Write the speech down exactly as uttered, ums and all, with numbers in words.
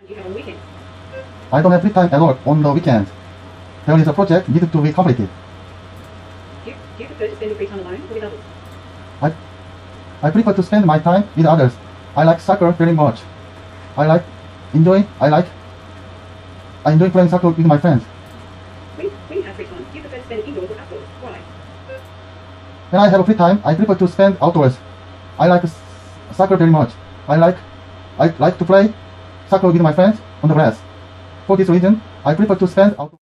You have on the weekend. I don't have free time at all on the weekend. There is a project needed to be completed. Do you, do you prefer to spend your free time alone or with others? I, I prefer to spend my time with others. I like soccer very much. I like enjoy. I like. I enjoy playing soccer with my friends. When, when you have free time, do you prefer to spend it indoors or outdoors? Why? When I have free time, I prefer to spend outdoors. I like s- soccer very much. I like. I like to play soccer with my friends on the grass. For this reason, I prefer to spend outdoors.